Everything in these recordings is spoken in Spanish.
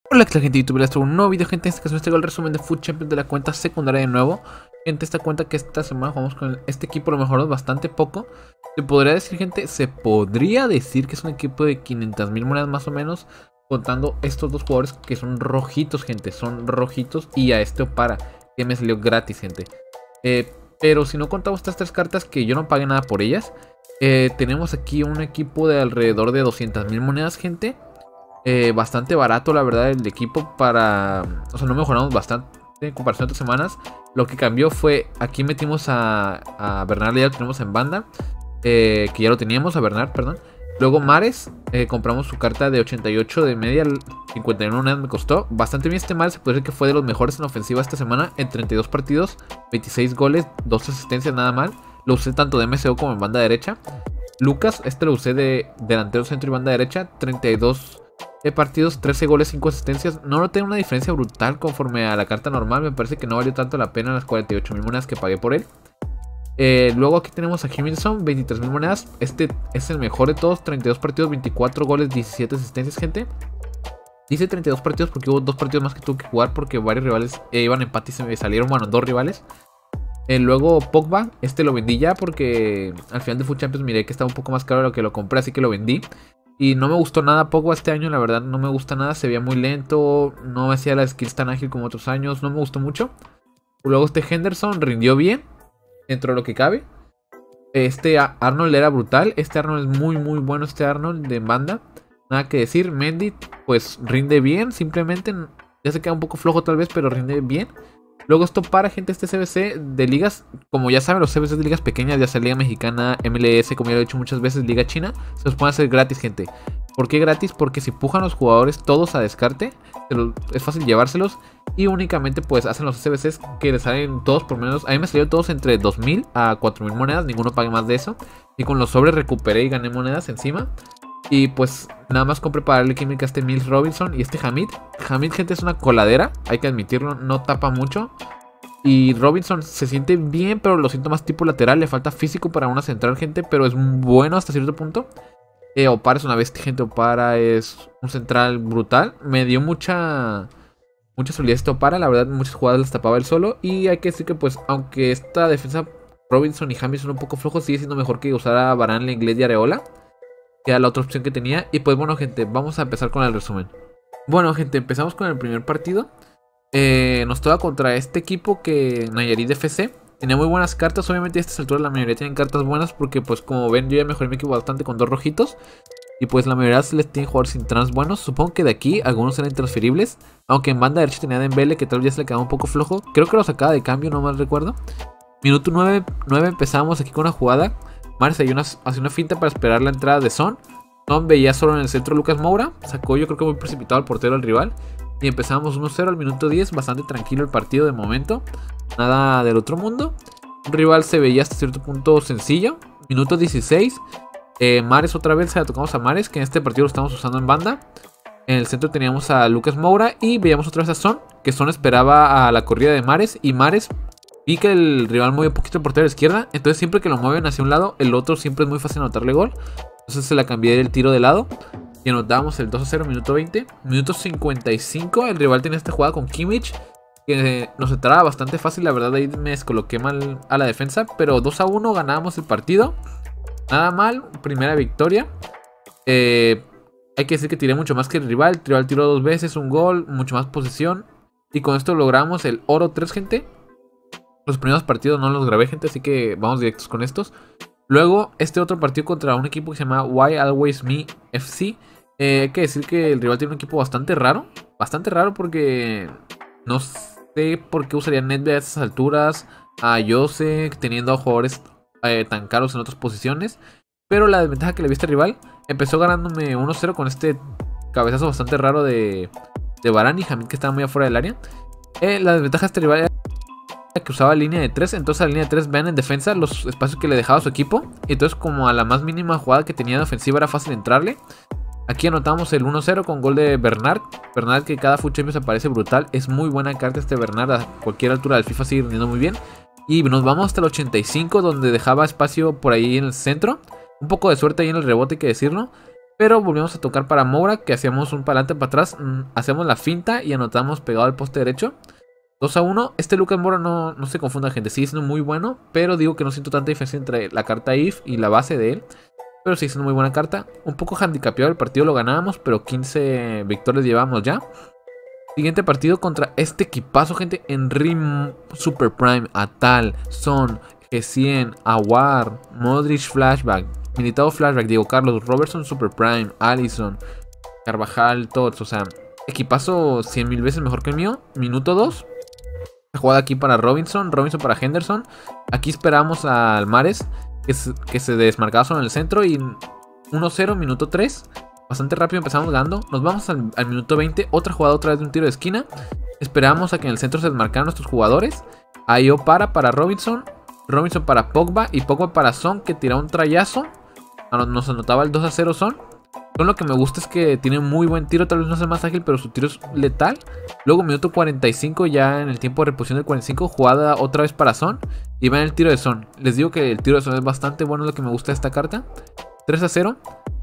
Hola, ¿qué tal, gente de YouTube? Les traigo un nuevo video, gente. En este caso les traigo el resumen de Food Champions de la cuenta secundaria de nuevo. Gente, esta cuenta que esta semana jugamos con este equipo lo mejoró bastante poco. Se podría decir, gente, se podría decir que es un equipo de 500,000 monedas más o menos, contando estos dos jugadores que son rojitos, gente. Son rojitos y a este Opara, que me salió gratis, gente. Pero si no contamos estas tres cartas que yo no pagué nada por ellas, tenemos aquí un equipo de alrededor de 200,000 monedas, gente. Bastante barato, la verdad, el equipo para... O sea, no mejoramos bastante en comparación a otras semanas. Lo que cambió fue, aquí metimos a Bernard, ya lo tenemos en banda. Que ya lo teníamos, a Bernard, perdón. Luego Mares, compramos su carta de 88 de media, 51 monedas me costó. Bastante bien este Mares, se puede decir que fue de los mejores en ofensiva esta semana. En 32 partidos, 26 goles, 2 asistencias, nada mal. Lo usé tanto de MSO como en banda derecha. Lucas, este lo usé de delantero centro y banda derecha, 32 partidos, 13 goles, 5 asistencias. No noté una diferencia brutal conforme a la carta normal. Me parece que no valió tanto la pena las 48,000 monedas que pagué por él. Luego aquí tenemos a Jiminson, 23,000 monedas. Este es el mejor de todos, 32 partidos, 24 goles, 17 asistencias, gente. Dice 32 partidos porque hubo 2 partidos más que tuve que jugar porque varios rivales iban a empate y se me salieron, bueno, 2 rivales. Luego Pogba, este lo vendí ya porque al final de Food Champions miré que estaba un poco más caro de lo que lo compré, así que lo vendí. Y no me gustó nada Pogba este año, la verdad no me gusta nada, se veía muy lento, no hacía las skills tan ágil como otros años, no me gustó mucho. Luego este Henderson rindió bien, dentro de lo que cabe. Este Arnold era brutal, este Arnold es muy bueno, este Arnold de banda. Nada que decir. Mendy pues rinde bien, simplemente ya se queda un poco flojo tal vez, pero rinde bien. Luego esto para, gente, este CBC de ligas, como ya saben, los CBC de ligas pequeñas, ya sea Liga Mexicana, MLS, como ya lo he dicho muchas veces, Liga China, se los pueden hacer gratis, gente. ¿Por qué gratis? Porque si pujan los jugadores todos a descarte, es fácil llevárselos y únicamente pues hacen los CBCs que les salen todos por menos. A mí me salieron todos entre 2,000 a 4,000 monedas, ninguno pague más de eso. Y con los sobres recuperé y gané monedas encima. Y pues nada más compré para darle química a este Mills Robinson y este Hamid. Hamid, gente, es una coladera, hay que admitirlo, no tapa mucho. Y Robinson se siente bien, pero lo siento más tipo lateral, le falta físico para una central, gente, pero es bueno hasta cierto punto. Opara es una bestia, gente, Opara es un central brutal. Me dio mucha solidez este Opara, la verdad muchas jugadas las tapaba él solo. Y hay que decir que pues aunque esta defensa Robinson y Hamid son un poco flojos, sigue siendo mejor que usar a Varane, Lenglet y Areola, que era la otra opción que tenía. Y pues bueno, gente, vamos a empezar con el resumen. Bueno, gente, empezamos con el primer partido. Nos toca contra este equipo que Nayarit FC. Tenía muy buenas cartas, obviamente a estas alturas la mayoría tienen cartas buenas porque pues como ven yo ya mejoré mi equipo bastante con 2 rojitos. Y pues la mayoría se les tiene jugadores sin trans buenos. Supongo que de aquí algunos eran intransferibles, aunque en banda derecha tenía Dembele, que tal vez ya se le quedaba un poco flojo. Creo que lo sacaba de cambio, no mal recuerdo. Minuto 9 empezamos aquí con una jugada. Mares hace una finta para esperar la entrada de Son. Son veía solo en el centro Lucas Moura. Sacó, yo creo que muy precipitado al portero al rival. Y empezamos 1-0 al minuto 10. Bastante tranquilo el partido de momento. Nada del otro mundo. Un rival se veía hasta cierto punto sencillo. Minuto 16. Mares otra vez, se la tocamos a Mares, que en este partido lo estamos usando en banda. En el centro teníamos a Lucas Moura. Y veíamos otra vez a Son, que Son esperaba a la corrida de Mares. Y Mares vi que el rival mueve un poquito el portero a la izquierda. Entonces siempre que lo mueven hacia un lado, el otro siempre es muy fácil anotarle gol. Entonces se la cambié del tiro de lado. Y anotábamos el 2-0, minuto 20. Minuto 55, el rival tenía esta jugada con Kimmich, que nos entraba bastante fácil, la verdad ahí me descoloqué mal a la defensa. Pero 2-1 ganábamos el partido. Nada mal, primera victoria. Hay que decir que tiré mucho más que el rival. El rival tiró 2 veces, un gol, mucho más posesión. Y con esto logramos el oro 3, gente. Los primeros partidos no los grabé, gente, así que vamos directos con estos. Luego, este otro partido contra un equipo que se llama Why Always Me FC. Hay que decir que el rival tiene un equipo bastante raro. Bastante raro porque no sé por qué usaría Nedved a estas alturas. A Jose, teniendo a jugadores tan caros en otras posiciones. Pero la desventaja que le vi a este rival, empezó ganándome 1-0 con este cabezazo bastante raro de Varane y Hamid, que estaba muy afuera del área. La desventaja de este rival era que usaba línea de 3, entonces a la línea de 3 vean en defensa los espacios que le dejaba a su equipo. Y entonces como a la más mínima jugada que tenía de ofensiva era fácil entrarle. Aquí anotamos el 1-0 con gol de Bernard. Bernard, que cada Food Champions aparece brutal. Es muy buena carta este Bernard, a cualquier altura del FIFA sigue rindiendo muy bien. Y nos vamos hasta el 85, donde dejaba espacio por ahí en el centro. Un poco de suerte ahí en el rebote, hay que decirlo. Pero volvimos a tocar para Moura, que hacíamos un para adelante para atrás, hacemos la finta y anotamos pegado al poste derecho. 2-1. Este Lucas Moura no se confunda, gente, sigue siendo muy bueno, pero digo que no siento tanta diferencia entre la carta IF y la base de él. Pero sigue siendo muy buena carta. Un poco handicapeado el partido, lo ganábamos, pero 15 victorias llevamos ya. Siguiente partido contra este equipazo, gente, en Rim Super Prime, Atal, Son, G100, Awar, Modric Flashback, Militao Flashback, Diego Carlos, Robertson Super Prime, Allison, Carvajal, Tots, o sea, equipazo 100.000 veces mejor que el mío. Minuto 2. Jugada aquí para Robinson para Henderson. Aquí esperamos al Mares que se desmarcaba solo en el centro. Y 1-0, minuto 3. Bastante rápido empezamos ganando. Nos vamos al minuto 20. Otra jugada otra vez de un tiro de esquina. Esperamos a que en el centro se desmarcaran nuestros jugadores. Ahí para Robinson para Pogba y Pogba para Son, que tiraba un trayazo. Nos anotaba el 2-0 Son. Lo que me gusta es que tiene muy buen tiro, tal vez no sea más ágil, pero su tiro es letal. Luego minuto 45, ya en el tiempo de reposición del 45, jugada otra vez para Son. Y va en el tiro de Son. Les digo que el tiro de Son es bastante bueno, es lo que me gusta de esta carta. 3-0.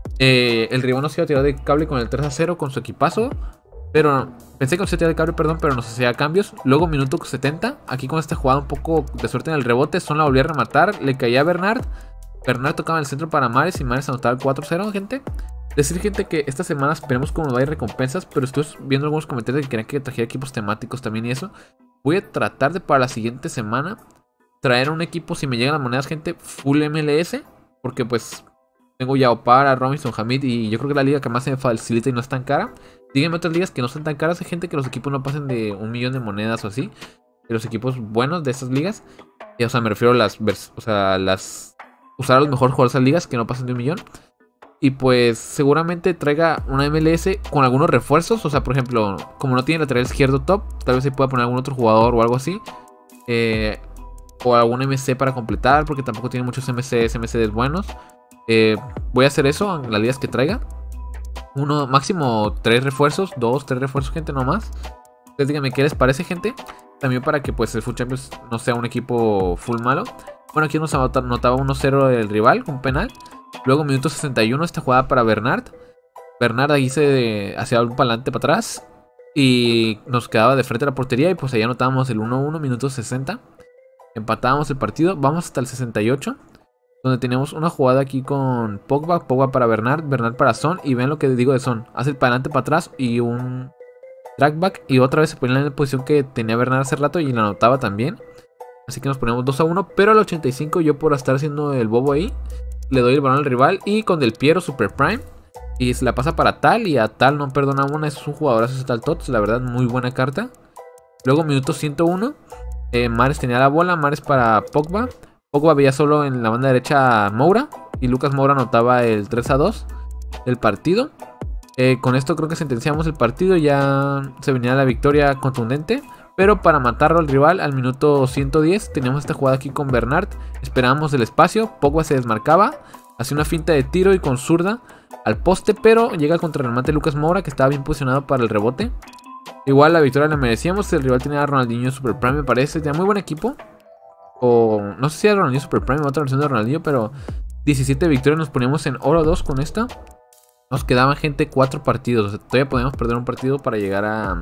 El rival no se iba a tirar de cable con el 3-0 con su equipazo. Pero pensé que no se iba a tirar de cable, perdón, pero nos hacía cambios. Luego minuto 70, aquí con esta jugada un poco de suerte en el rebote, Son la volvía a rematar, le caía a Bernard. Bernard tocaba en el centro para Mares y Mares anotaba el 4-0, gente. Decir, gente, que esta semana esperemos cómo nos va a ir recompensas, pero estoy viendo algunos comentarios que querían que trajera equipos temáticos también y eso. Voy a tratar de para la siguiente semana traer un equipo, si me llegan las monedas, gente, full MLS, porque pues tengo ya Opara, Robinson, Hamid, y yo creo que es la liga que más se me facilita y no es tan cara. Díganme otras ligas que no son tan caras, hay gente que los equipos no pasen de 1 millón de monedas o así, de los equipos buenos de esas ligas. O sea, me refiero a usar a los mejores jugadores de esas ligas que no pasen de 1 millón. Y pues seguramente traiga una MLS con algunos refuerzos. O sea, por ejemplo, como no tiene lateral izquierdo top, tal vez se pueda poner algún otro jugador o algo así. O algún MC para completar, porque tampoco tiene muchos MCs buenos. Voy a hacer eso en las ligas que traiga. Máximo 3 refuerzos, 2-3 refuerzos, gente, no más. Entonces díganme qué les parece, gente. También para que pues el Foot Champions no sea un equipo full malo. Bueno, aquí nos anotaba 1-0 el rival, un penal. Luego minuto 61, esta jugada para Bernard. Bernard ahí se hacía un para adelante, para atrás. Y nos quedaba de frente a la portería. Y pues ahí anotábamos el 1-1, minuto 60. Empatábamos el partido. Vamos hasta el 68. Donde tenemos una jugada aquí con Pogba. Pogba para Bernard. Bernard para Son. Y ven lo que digo de Son. Hace el para adelante, para atrás. Y un trackback. Y otra vez se ponía en la posición que tenía Bernard hace rato. Y la anotaba también. Así que nos ponemos 2-1. Pero al 85 yo por estar haciendo el bobo ahí, le doy el balón al rival y con Del Piero Super Prime. Y se la pasa para Tal. Y a Tal no perdona una. Es un jugadorazo ese Tal Tots. La verdad, muy buena carta. Luego minuto 101. Mares tenía la bola. Mares para Pogba. Pogba veía solo en la banda derecha a Moura. Y Lucas Moura anotaba el 3-2 del partido. Con esto creo que sentenciamos el partido. Ya se venía la victoria contundente. Pero para matarlo al rival al minuto 110 teníamos esta jugada aquí con Bernard. Esperábamos el espacio, Pogba se desmarcaba, hacía una finta de tiro y con zurda al poste, pero llega el contrarremate de Lucas Moura, que estaba bien posicionado para el rebote. Igual la victoria la merecíamos, el rival tenía a Ronaldinho Super Prime, me parece, tenía muy buen equipo. O no sé si era Ronaldinho Super Prime o otra versión de Ronaldinho, pero 17 victorias, nos poníamos en oro 2 con esta. Nos quedaban, gente, 4 partidos, o sea, todavía podíamos perder un partido para llegar a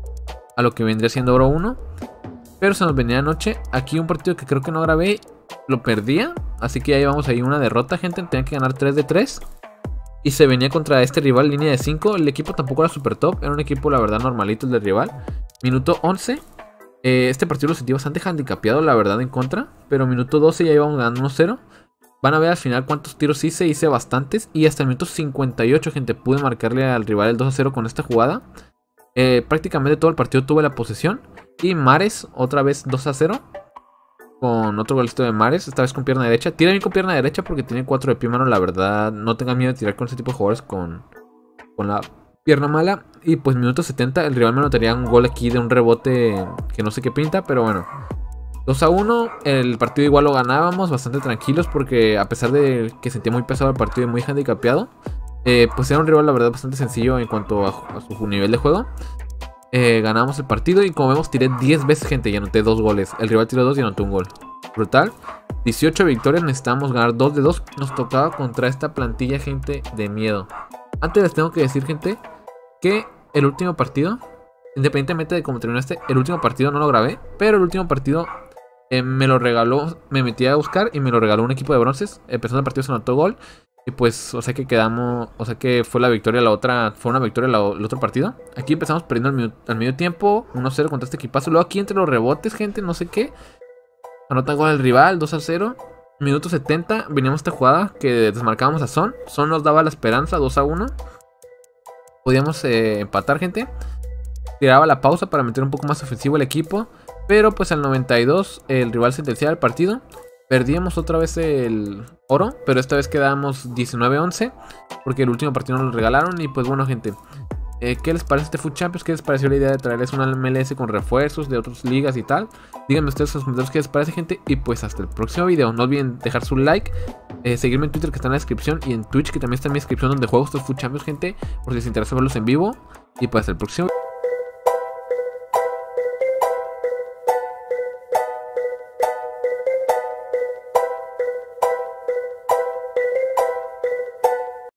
lo que vendría siendo oro 1. Pero se nos venía anoche. Aquí un partido que creo que no grabé, lo perdía. Así que ya llevamos ahí una derrota, gente. Tenía que ganar 3 de 3. Y se venía contra este rival, línea de 5. El equipo tampoco era super top. Era un equipo, la verdad, normalito el del rival. Minuto 11. Este partido lo sentí bastante handicapeado, la verdad, en contra. Pero minuto 12 ya íbamos ganando 1-0. Van a ver al final cuántos tiros hice bastantes. Y hasta el minuto 58, gente, pude marcarle al rival el 2-0 con esta jugada. Prácticamente todo el partido tuve la posesión. Y Mares, otra vez 2-0. Con otro golito de Mares, esta vez con pierna derecha. Tira bien con pierna derecha porque tiene 4 de pie, mano. La verdad, no tengan miedo de tirar con ese tipo de jugadores con la pierna mala. Y pues minuto 70, el rival me anotaría un gol aquí de un rebote que no sé qué pinta, pero bueno. 2-1, el partido igual lo ganábamos bastante tranquilos porque a pesar de que sentía muy pesado el partido y muy handicapeado, pues era un rival, la verdad, bastante sencillo en cuanto a su nivel de juego. Ganamos el partido y como vemos tiré 10 veces, gente, y anoté 2 goles. El rival tiró 2 y anotó un gol. Brutal. 18 victorias, necesitamos ganar 2 de 2. Nos tocaba contra esta plantilla, gente, de miedo. Antes les tengo que decir, gente, que el último partido, independientemente de cómo terminó el último partido no lo grabé, pero el último partido me lo regaló, me metí a buscar y me lo regaló un equipo de bronces. Empezando el partido se anotó gol. Y pues, o sea que quedamos, o sea que fue la victoria fue una victoria el otro partido. Aquí empezamos perdiendo al medio tiempo, 1-0 contra este equipazo. Luego aquí entre los rebotes, gente, no sé qué. Anota gol el rival, 2-0. Minuto 70, veníamos esta jugada que desmarcábamos a Son. Son nos daba la esperanza, 2-1. Podíamos empatar, gente. Tiraba la pausa para meter un poco más ofensivo el equipo. Pero pues al 92 el rival sentenciaba el partido. Perdíamos otra vez el oro, pero esta vez quedábamos 19-11, porque el último partido nos lo regalaron. Y pues bueno, gente, ¿qué les parece este FUT Champions? ¿Qué les pareció la idea de traerles una MLS con refuerzos de otras ligas y tal? Díganme ustedes en los comentarios qué les parece, gente. Y pues hasta el próximo video. No olviden dejar su like, seguirme en Twitter que está en la descripción, y en Twitch que también está en mi descripción, donde juego estos FUT Champions, gente, por si les interesa verlos en vivo. Y pues hasta el próximo video.